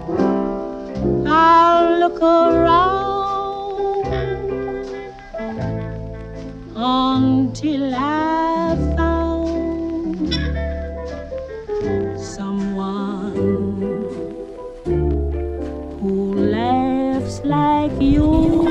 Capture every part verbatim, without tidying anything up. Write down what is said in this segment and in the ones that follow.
I'll look around until I found someone who laughs like you.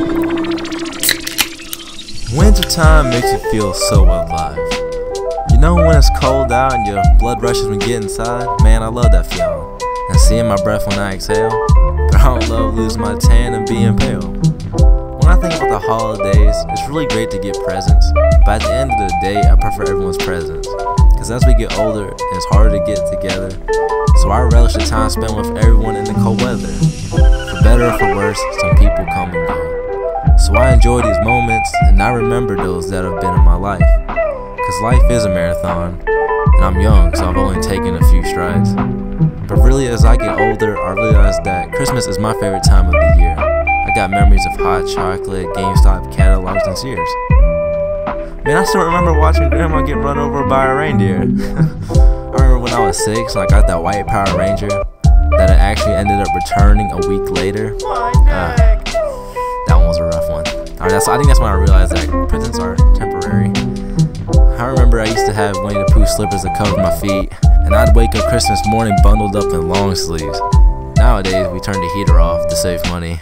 Wintertime makes you feel so alive. You know when it's cold out and your blood rushes when you get inside? Man, I love that feeling. And seeing my breath when I exhale. But I don't love losing my tan and being pale. When I think about the holidays, it's really great to get presents. But at the end of the day, I prefer everyone's presence. Cause as we get older, it's harder to get together. So I relish the time spent with everyone in the cold weather. For better or for worse, some people come and go. So I enjoy these moments, and I remember those that have been in my life. Cause life is a marathon, and I'm young, so I've only taken a few strides. But really, as I get older, I realize that Christmas is my favorite time of the year. I got memories of hot chocolate, GameStop catalogs, and Sears. Man, I still remember watching Grandma get run over by a reindeer. I remember when I was six, and I got that white Power Ranger that I actually ended up returning a week later. Uh, that one was a rough one. Alright, that's, I think that's when I realized that presents are temporary. I remember I used to have Winnie the Pooh slippers that covered my feet, and I'd wake up Christmas morning bundled up in long sleeves. Nowadays, we turn the heater off to save money.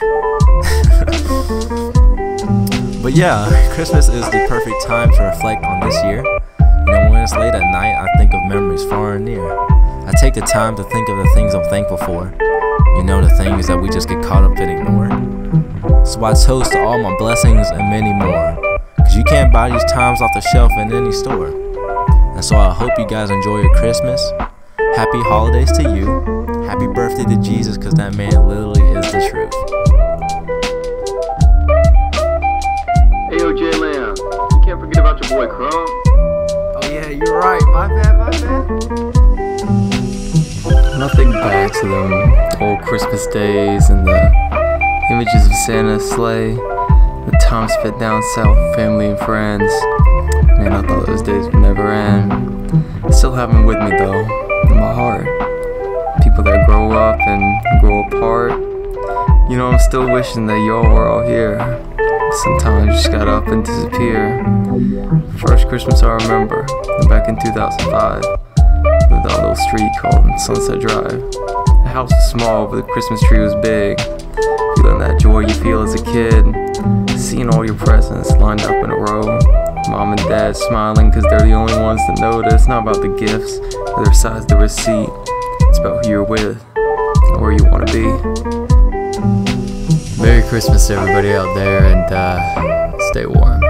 But yeah, Christmas is the perfect time to reflect on this year. You know, when it's late at night, I think of memories far and near. I take the time to think of the things I'm thankful for. You know, the things that we just get caught up and ignore. So I toast to all my blessings and many more. Cause you can't buy these times off the shelf in any store. And so I hope you guys enjoy your Christmas. Happy holidays to you. Happy birthday to Jesus, cause that man literally is the truth. Hey yo, J-Lam, you can't forget about your boy Crumb. Oh yeah, you're right. My bad, my bad. When I think back to them old Christmas days and the images of Santa's sleigh, the time spent down south with family and friends, man, I thought those days would never end. I still have them with me though, in my heart. People that grow up and grow apart. You know, I'm still wishing that y'all were all here. Sometimes you just got up and disappear. First Christmas I remember, back in two thousand five, lived on a little street called Sunset Drive. The house was small, but the Christmas tree was big. Feeling that joy you feel as a kid, seeing all your presents lined up in a row. Mom and dad smiling cause they're the only ones that notice. Not about the gifts or their size of the receipt. It's about who you're with and where you want to be. Merry Christmas to everybody out there, and uh, stay warm.